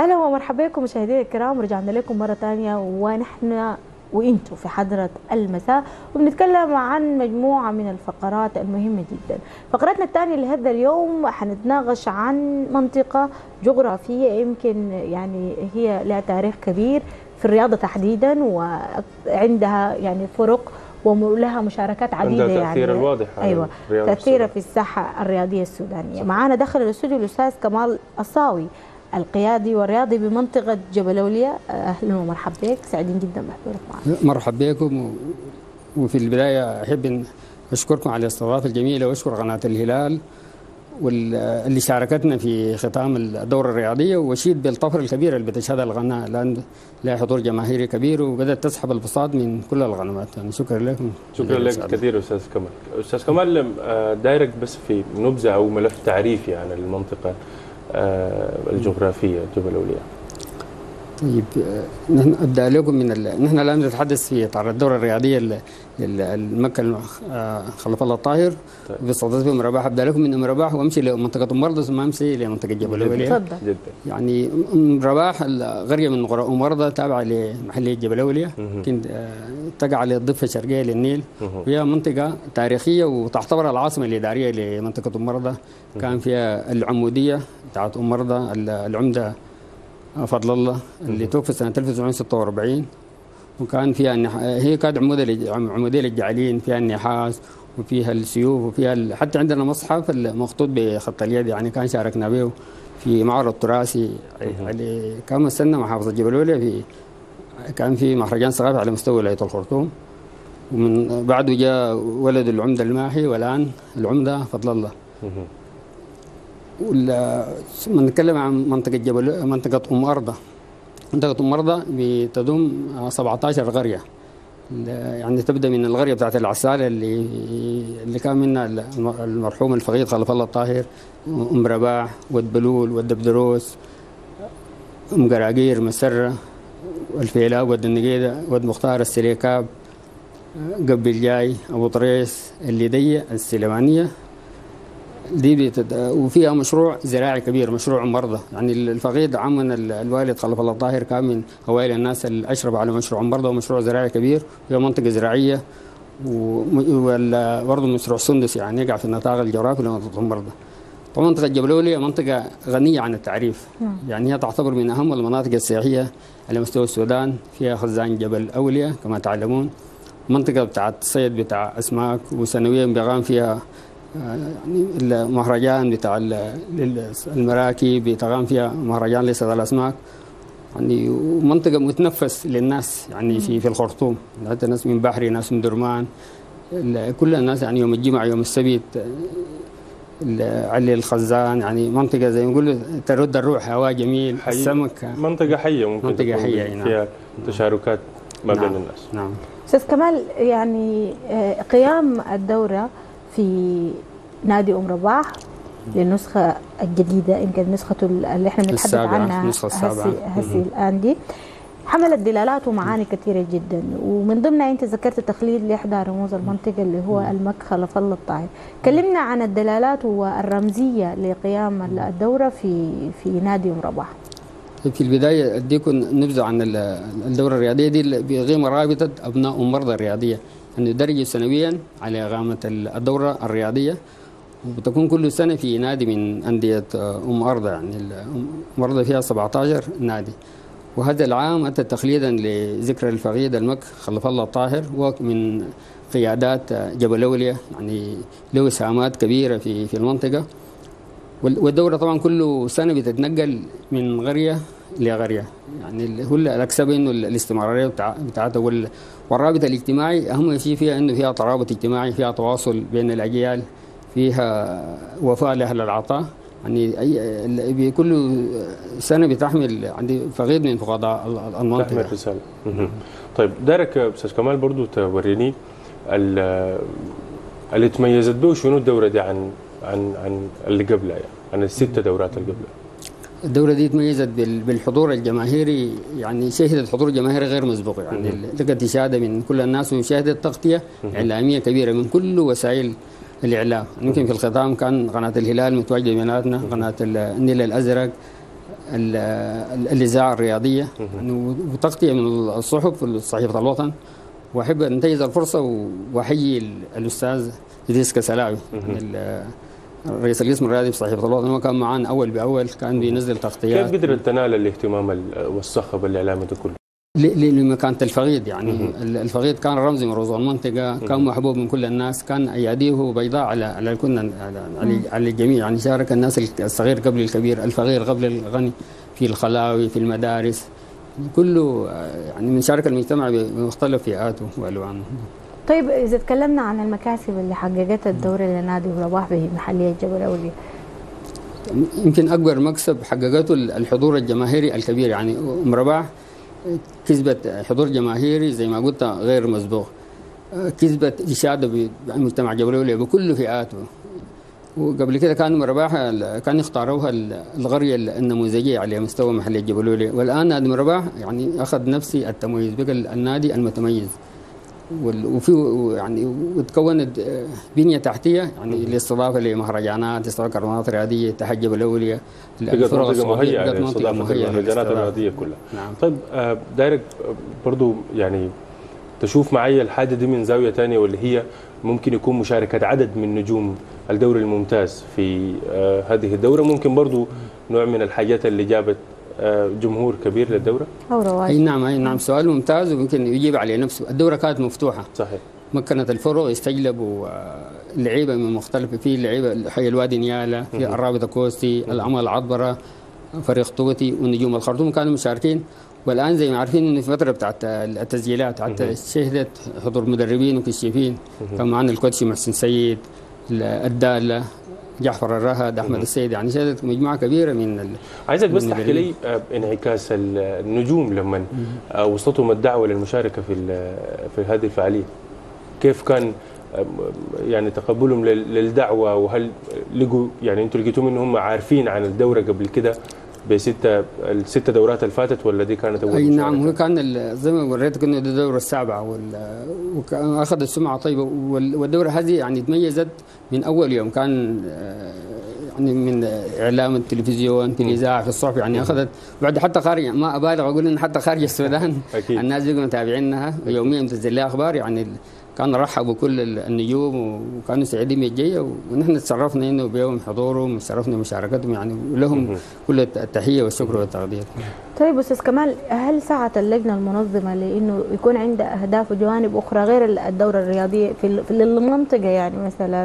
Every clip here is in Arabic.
اهلا ومرحبا بكم مشاهدينا الكرام، رجعنا لكم مره ثانيه ونحن وانتم في حضره المساء، وبنتكلم عن مجموعه من الفقرات المهمه جدا. فقرتنا الثانيه لهذا اليوم حنتناقش عن منطقه جغرافيه يمكن يعني هي لها تاريخ كبير في الرياضه تحديدا، وعندها يعني فرق ولها مشاركات عديده، عندها تأثير يعني الواضح. ايوه تأثيرها في الساحه الرياضيه السودانيه. معانا داخل الاستوديو الاستاذ كمال الصاوي، القيادي والرياضي بمنطقة جبل أولياء. أهلا ومرحبا بك، سعيدين جدا بحضورك معنا. مرحبا بكم. وفي البداية أحب أن أشكركم على الاستضافة الجميلة، وأشكر قناة الهلال واللي شاركتنا في ختام الدورة الرياضية، وأشيد بالطفرة الكبيرة اللي بتشهدها القناة، لأن لها حضور جماهيري كبير وبدأت تسحب البساط من كل القنوات. يعني شكرا لكم. شكرا لك كثير أستاذ كمال. أستاذ كمال، دايركت بس في نبذة أو ملف تعريفي عن المنطقة الجغرافية جبل أولياء. طيب، نحن أبدأ لكم من نحن الآن نتحدث في إطار الدورة الرياضية المكة خلف الله الطاهر. طيب. باستضافة أم رباح أبدأ لكم من أم رباح وأمشي لمنطقة أم مرضى ثم أمشي لمنطقة جبل أولياء. تفضل. جدا. يعني أم رباح قرية من قرى أم مرضى تابعة لمحلية جبل أولياء، يمكن تقع على الضفة الشرقية للنيل، وهي منطقة تاريخية وتعتبر العاصمة الإدارية لمنطقة أم مرضى. كان فيها العمودية بتاعت أم مرضى، العمدة فضل الله اللي توفى سنة 1946، وكان فيها هي كانت عمودية للجعلين، فيها النحاس وفيها السيوف وفيها حتى عندنا مصحف المخطوط بخط اليد، يعني كان شاركنا به في معرض تراثي اللي كان مثلنا محافظة جبل أولياء كان في مهرجان ثقافي على مستوى ولاية الخرطوم، ومن بعده جاء ولد العمدة الماحي والآن العمدة فضل الله. ثم نتكلم عن منطقة أم أرضى. منطقة أم أرضى بتضم 17 قرية، يعني تبدأ من القرية بتاعت العسالة اللي كان منها المرحوم الفقيد خلف الله الطاهر، أم رباح، ود بلول، ود بدروس، أم قراقير، مسرة، الفيلاء، ود النقيدة، ود مختار، السليكاب، قبل جاي، أبو طريس، الليدية، السليمانية دي وفيها مشروع زراعي كبير، مشروع مرضى. يعني الفقيد عمنا الوالد خلف الله الطاهر كان من اوائل الناس اللي اشرف على مشروع مرضى، ومشروع زراعي كبير، وهي منطقه زراعيه، وبرضه مشروع سندس يعني يقع في النطاق الجغرافي لمنطقه مرضى. طبعا منطقه جبل أولياء منطقه غنيه عن التعريف، يعني هي تعتبر من اهم المناطق السياحيه على مستوى السودان. فيها خزان جبل أولياء كما تعلمون، منطقه بتاعت صيد بتاع اسماك، وسنويا بيقام فيها يعني المهرجان بتاع المراكب، بيتقام فيها مهرجان لصيد الاسماك، يعني منطقه متنفس للناس يعني في الخرطوم، حتى ناس من بحري، ناس من درمان، كل الناس يعني يوم الجمعه يوم السبت علي الخزان، يعني منطقه زي ما نقول ترد الروح، هواء جميل، السمك، منطقه حيه ممكن منطقه حيه فيها تشاركات ما بين الناس. نعم. أستاذ كمال، يعني قيام الدورة في نادي أم رباح للنسخة الجديدة، يمكن نسخته اللي احنا بنتحدث عنها هسي الآن دي، حملت دلالات ومعاني كثيرة جدا، ومن ضمنها أنت ذكرت تخليد لإحدى رموز المنطقة اللي هو المك خلف الله الطاهر. كلمنا عن الدلالات والرمزية لقيام الدورة في نادي أم رباح. في البداية أديكم نبذة عن الدورة الرياضية دي بقيمة رابطة أبناء أم مرضى الرياضية، أن يدرجوا سنويا على إقامة الدورة الرياضية، وبتكون كل سنة في نادي من أندية أم أرضى. يعني أم أرضى فيها 17 نادي، وهذا العام أتى تخليدا لذكرى الفقيد المك خلف الله الطاهر، ومن قيادات جبل أولياء، يعني له سهامات كبيرة في المنطقة. والدورة طبعا كل سنة بتتنقل من قرية لقرية، يعني هو الأكسب إنه الاستمرارية بتاعتها والرابط الاجتماعي أهم شيء فيها إنه فيها ترابط اجتماعي، فيها تواصل بين الأجيال، فيها وفاء لأهل العطاء. يعني بكل سنة بتحمل عندي فقيد من فقداء المنطقة، تحمل رسالة. طيب دارك أستاذ كمال برضو توريني اللي تميزت به شنو الدورة دي عن اللي قبلها، يعني عن الست دورات اللي قبلها. الدورة دي تميزت بالحضور الجماهيري، يعني شهدت حضور جماهيري غير مسبوق، يعني لقت إشادة من كل الناس، وشهدت تغطية إعلامية كبيرة من كل وسائل الإعلام. يمكن في الختام كان قناة الهلال متواجدة بيناتنا، قناة النيل الأزرق، الإذاعة الرياضية وتغطية من الصحف صحيفة الوطن. وأحب أنتهز الفرصة وأحيي الأستاذ إدريس كسلاوي رئيس القسم الرياضي في صحيفة الوطن. هو كان معانا أول بأول، كان بينزل تغطيات. كيف قدرت تنال الاهتمام والصخب الإعلامي ده كله؟ لمكانة الفقيد، يعني الفقيد كان رمز من رموز المنطقة، كان محبوب من كل الناس، كان أياديه بيضاء على كنا على الجميع. يعني شارك الناس الصغير قبل الكبير، الفقير قبل الغني، في الخلاوي، في المدارس، كله يعني من شارك المجتمع بمختلف فئاته وألوانه. طيب إذا تكلمنا عن المكاسب اللي حققتها الدورة لنادي أم رباح في محلية جبل أولياء، يمكن أكبر مكسب حققته الحضور الجماهيري الكبير. يعني أم رباح كسبت حضور جماهيري زي ما قلت غير مسبوق، كسبت إشادة بمجتمع جبل أولياء بكل فئاته. وقبل كده كان أم رباح كان يختاروها القرية النموذجية على مستوى محلية جبل أولياء، والآن نادي أم رباح يعني أخذ نفس التميز، بقى النادي المتميز. وفي يعني وتكونت بنية تحتية يعني لاستضافة لمهرجانات، استضافة كرنات رياضية، تحجب جبل أولياء، منطقة مهيئة لاستضافة المهرجانات الرياضية كلها. نعم. طيب دايرك برضو يعني تشوف معي الحاجة دي من زاوية ثانية، واللي هي ممكن يكون مشاركة عدد من نجوم الدوري الممتاز في هذه الدورة، ممكن برضو نوع من الحاجات اللي جابت جمهور كبير للدورة؟ أو رواج. أي نعم، سؤال ممتاز ويمكن يجيب عليه نفسه. الدورة كانت مفتوحة صحيح، مكنت الفرق يستجلبوا لعيبة من مختلفة، في لعيبة حي الوادي نيالا، في الرابطة كوستي، الأمل عطبرة، فريق توتي، والنجوم الخرطوم كانوا مشاركين. والآن زي ما عارفين إن في فترة بتاعت التسجيلات حتى شهدت حضور مدربين وكشافين، كان معنا الكوتشي محسن سيد، الدالة، جعفر الرهد، أحمد السيد، يعني شهدت مجموعة كبيرة من عايزك بس تحكي لي انعكاس النجوم لما وصلتهم الدعوة للمشاركة في هذه الفعالية، كيف كان يعني تقبلهم للدعوة؟ وهل لقوا يعني انتوا لقيتوا انهم عارفين عن الدورة قبل كده الست دورات اللي فاتت، ولا دي كانت اول مشاركة؟ نعم، هو كان زي ما وريتك انه دي الدورة السابعة واخذت سمعة طيبة، والدورة هذه يعني تميزت من اول يوم، كان يعني من اعلام التلفزيون، في الاذاعه، في الصحف، يعني اخذت بعد حتى خارج، ما ابالغ اقول ان حتى خارج السودان الناس بيقوا متابعينها ويوميا بتنزل لها اخبار. يعني كان رحبوا كل النجوم وكانوا سعيدين بالجايه، ونحن تشرفنا انه بيوم حضورهم وتشرفنا بمشاركتهم، يعني ولهم كل التحيه والشكر والتقدير. طيب استاذ كمال، هل سعت اللجنه المنظمه لانه يكون عندها اهداف وجوانب اخرى غير الدوره الرياضيه في المنطقه، يعني مثلا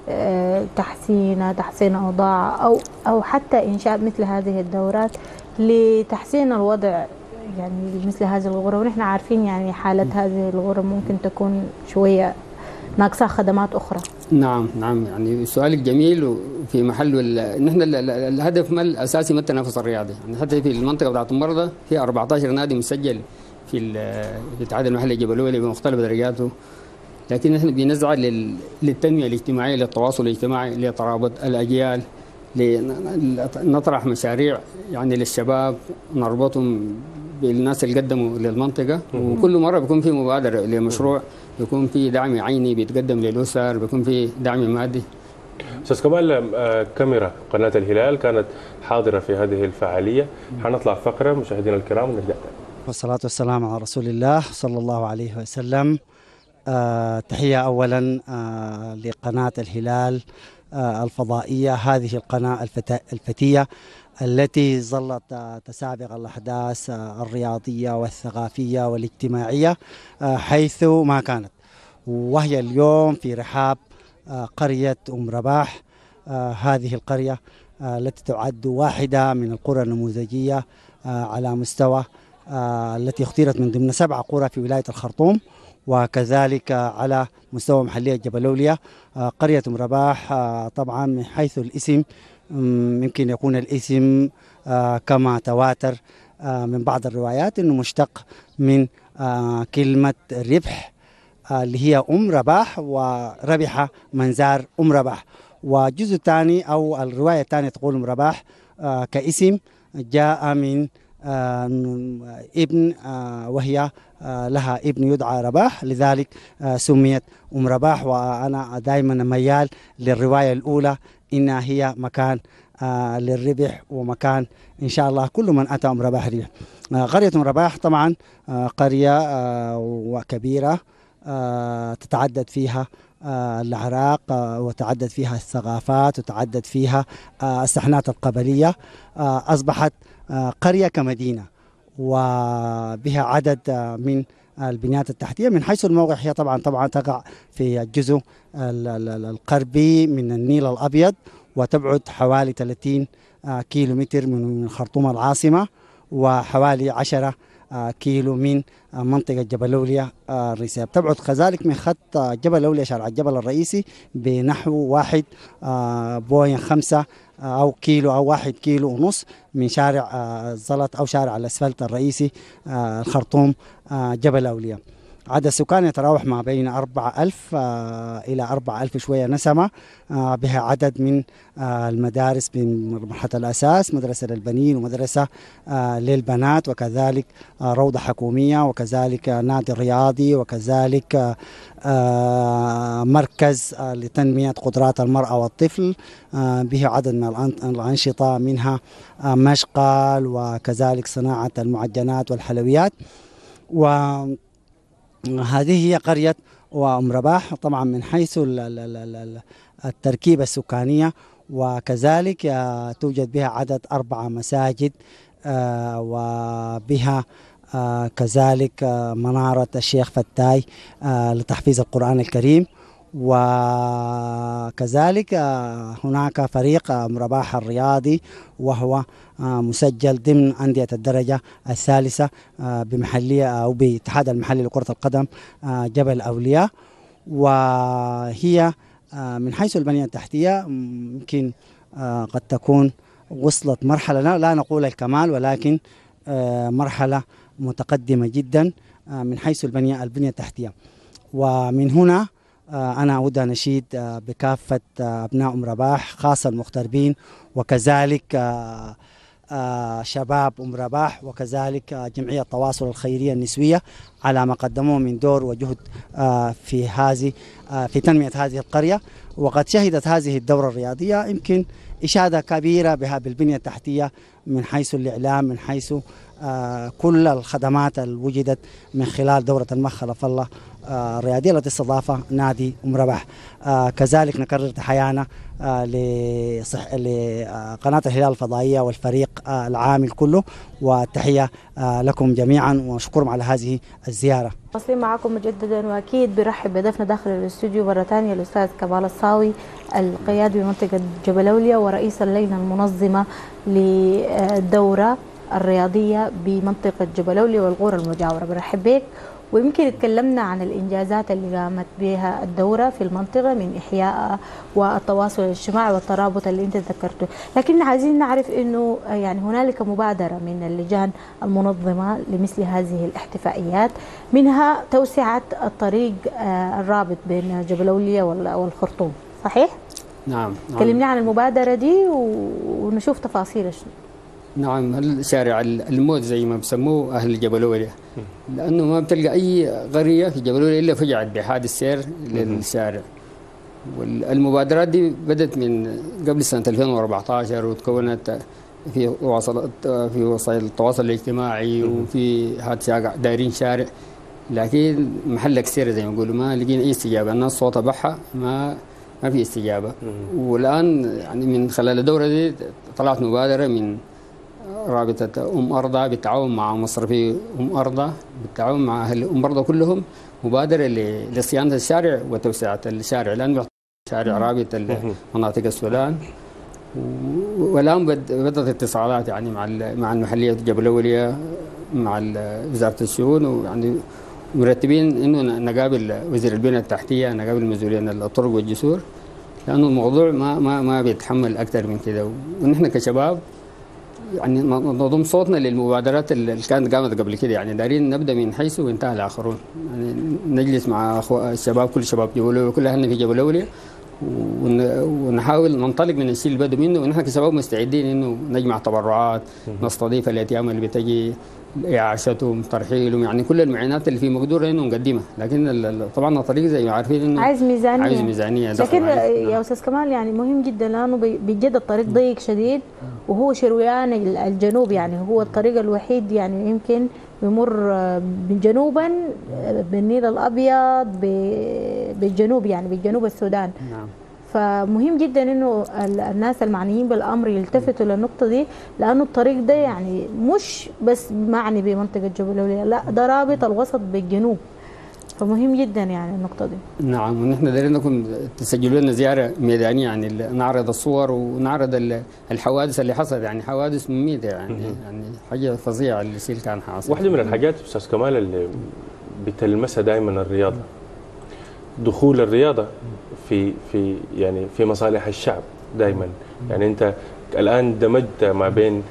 تحسين اوضاع او حتى انشاء مثل هذه الدورات لتحسين الوضع يعني مثل هذه الغرف؟ ونحن عارفين يعني حالة هذه الغرف ممكن تكون شوية ناقصة خدمات أخرى. نعم يعني سؤالك جميل وفي محله. نحن الهدف الأساسي ما التنافس الرياضي، يعني حتى في المنطقة بتاعت المرضى في 14 نادي مسجل في الاتحاد المحلي جبل أولياء بمختلف درجاته، لكن نحن بنسعى للتنمية الاجتماعية، للتواصل الاجتماعي، لترابط الأجيال، لنطرح مشاريع يعني للشباب، نربطهم بالناس اللي قدموا للمنطقة. وكل مرة بيكون في مبادرة لمشروع، بيكون في دعم عيني بيتقدم للأسر، بيكون في دعم مادي. أستاذ كمال، كاميرا قناة الهلال كانت حاضرة في هذه الفعالية، حنطلع فقرة مشاهدينا الكرام ونرجع. والصلاة والسلام على رسول الله صلى الله عليه وسلم. تحية أولا لقناة الهلال الفضائية، هذه القناة الفتية التي ظلت تسابق الأحداث الرياضية والثقافية والاجتماعية حيث ما كانت، وهي اليوم في رحاب قرية أم رباح. هذه القرية التي تعد واحدة من القرى النموذجية على مستوى، التي اختيرت من ضمن 7 قرى في ولاية الخرطوم، وكذلك على مستوى محلية جبل أولياء. قرية أم رباح طبعا من حيث الاسم يمكن يكون الاسم كما تواتر من بعض الروايات أنه مشتق من كلمة ربح اللي هي أم رباح، وربح من زار أم رباح. والجزء الثاني أو الرواية الثانية تقول أم رباح كاسم جاء من ابن، وهي لها ابن يدعى رباح، لذلك سميت أم رباح. وأنا دائما ميال للرواية الأولى إنها هي مكان للربح ومكان إن شاء الله كل من أتى أم رباح ربح. قرية أم رباح طبعا قرية وكبيرة تتعدد فيها الأعراق وتعدد فيها الثقافات وتعدد فيها السحنات القبلية. أصبحت قرية كمدينة وبها عدد من البنيات التحتية. من حيث الموقع هي طبعا تقع في الجزء الغربي من النيل الأبيض، وتبعد حوالي 30 كيلو متر من خرطوم العاصمة، وحوالي 10 كيلو من منطقة جبل لوليا الرساب. تبعد كذلك من خط جبل لوليا شارع الجبل الرئيسي بنحو 1.5 أو كيلو أو 1 كيلو ونص من شارع الزلط أو شارع الأسفلت الرئيسي الخرطوم جبل لوليا. عدد السكان يتراوح ما بين 4000 إلى 4000 شوية نسمة. بها عدد من المدارس من مرحلة الأساس، مدرسة للبنين ومدرسة للبنات، وكذلك روضة حكومية، وكذلك نادي رياضي، وكذلك مركز لتنمية قدرات المرأة والطفل. به عدد من الأنشطة منها مشقل وكذلك صناعة المعجنات والحلويات. وهذه هي قرية أم رباح طبعا من حيث التركيبة السكانية، وكذلك توجد بها عدد 4 مساجد، وبها كذلك منارة الشيخ فتاي لتحفيظ القرآن الكريم، وكذلك هناك فريق أم رباح الرياضي وهو مسجل ضمن أندية الدرجة الثالثة بمحلية أو باتحاد المحلي لكرة القدم جبل أولياء. وهي من حيث البنية التحتية يمكن قد تكون وصلت مرحلة لا نقول الكمال، ولكن مرحلة متقدمة جدا من حيث البنية التحتية. ومن هنا أنا أود أن أشيد بكافة أبناء أم رباح خاصة المغتربين، وكذلك شباب أم رباح، وكذلك جمعية التواصل الخيرية النسوية على ما قدموه من دور وجهد في تنمية هذه القرية. وقد شهدت هذه الدورة الرياضية يمكن إشادة كبيرة بها بالبنية التحتية من حيث الإعلام، من حيث كل الخدمات اللي وجدت من خلال دورة المخ خلف الله الرياضية التي استضافها نادي أم رباح. كذلك نكرر تحيانا لقناة الهلال الفضائية والفريق العامل كله، والتحية لكم جميعا وشكرا على هذه الزيارة. واصلين معكم مجددا، واكيد برحب بضيفنا داخل الاستوديو مرة ثانية الاستاذ كمال الصاوي القيادي بمنطقة جبل لوليا ورئيس اللجنة المنظمة للدورة الرياضية بمنطقة جبل لوليا والغورة المجاورة. برحب بك، ويمكن تكلمنا عن الإنجازات اللي قامت بها الدورة في المنطقة من إحياء والتواصل الاجتماعي والترابط اللي أنت ذكرته، لكن عايزين نعرف إنه يعني هنالك مبادرة من اللجان المنظمة لمثل هذه الاحتفائيات، منها توسعة الطريق الرابط بين جبل لوليا والخرطوم، صحيح؟ نعم. كلمنا عن المبادرة دي ونشوف تفاصيل شنو. نعم، الشارع الموت زي ما بسموه أهل جبل لوليا، لأنه ما بتلقى أي قرية في جبل لوليا إلا فجعت بحادث سير للشارع. والمبادرات دي بدأت من قبل سنة 2014 وتكونت في وسائل التواصل الاجتماعي وفي حادثة دايرين شارع، لكن محلك سير زي ما يقولوا ما لقينا أي استجابة. الناس صوتها بحة ما في استجابة. والآن يعني من خلال الدورة دي طلعت مبادرة من رابطة أم أرضى بالتعاون مع مصرفي أم أرضى بالتعاون مع أهل أم أرضى كلهم، مبادرة لصيانة الشارع وتوسعة الشارع، لأنه شارع رابط مناطق السودان. والآن بدأت اتصالات يعني مع المحلية جبل لوليا مع وزارة الشؤون، ويعني مرتبين إنه نقابل وزير البنية التحتية، نقابل مسؤولين الطرق والجسور، لأنه الموضوع ما بيتحمل أكثر من كده. ونحن كشباب يعني نضم صوتنا للمبادرات اللي كانت قامت قبل كده، يعني دارين نبدا من حيث وانتهى الاخرون، يعني نجلس مع الشباب، كل شباب جبل لوليا كل اهلنا في جبل لوليا، ونحاول ننطلق من الشيء اللي بدوا منه. ونحن كشباب مستعدين انه نجمع تبرعات، نستضيف اليتامى اللي بتجي اعاشتهم ترحيلهم، يعني كل المعينات اللي في مقدورها انه نقدمها، لكن طبعا الطريق زي ما عارفين انه عايز ميزانيه، عايز ميزانيه. لكن يا استاذ كمال يعني مهم جدا لانه بجد الطريق ضيق شديد، وهو شرويان الجنوب، يعني هو الطريق الوحيد يعني يمكن بيمر من جنوبا بالنيل الابيض بالجنوب، يعني بالجنوب السودان. نعم. فمهم جدا انه الناس المعنيين بالامر يلتفتوا للنقطه دي، لانه الطريق ده يعني مش بس معني بمنطقه جبل الأولياء، لا ده رابط الوسط بالجنوب، فمهم جدا يعني النقطه دي. نعم، ونحن دايرين انكم تسجلوا لنا زياره ميدانيه، يعني نعرض الصور ونعرض الحوادث اللي حصلت، يعني حوادث مميته، يعني حاجه فظيعه اللي سيل كان حاصل. واحده من الحاجات استاذ كمال اللي بتلمسها دائما الرياضه، دخول الرياضه في يعني في مصالح الشعب دائما. يعني انت الان دمجت ما بين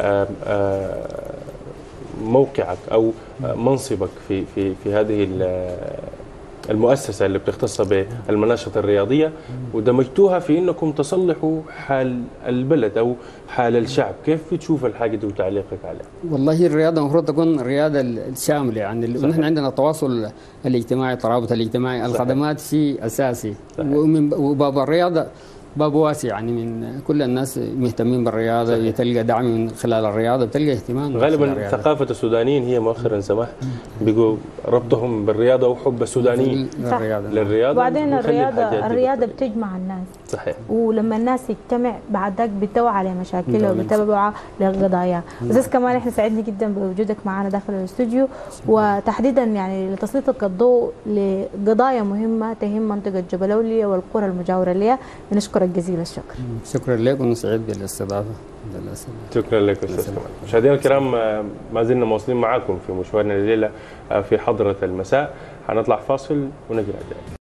موقعك او منصبك في هذه المؤسسه اللي بتختص بالمناشط الرياضيه، ودمجتوها في انكم تصلحوا حال البلد او حال الشعب. كيف بتشوف الحاجه دي وتعليقك عليها؟ والله الرياضه المفروض تكون الرياضه الشامله، يعني نحن عندنا التواصل الاجتماعي، الترابط الاجتماعي، الخدمات شيء اساسي، وباب الرياضه باب واسع، يعني من كل الناس مهتمين بالرياضه، بتلقى دعم من خلال الرياضه، بتلقى اهتمام. غالبا ثقافه السودانيين هي مؤخرا سماح بيقوا ربطهم بالرياضه وحب السودانيين للرياضه. وبعدين الرياضه بتجمع الناس. صحيح. ولما الناس تجتمع بعد ذاك بتوعى على مشاكلها وبتوعى لقضاياها. استاذ كمال احنا سعدنا جدا بوجودك معنا داخل الاستوديو، وتحديدا يعني لتسليطك الضوء لقضايا مهمه تهم منطقه جبل الأولياء والقرى المجاوره لها. بنشكرك جزيل الشكر. شكرا لك ونسعد بالاستضافه. شكرا لك استاذ كمال. مشاهدينا الكرام، ما زلنا مواصلين معاكم في مشوارنا الليله في حضره المساء. هنطلع فاصل ونرجع تاني.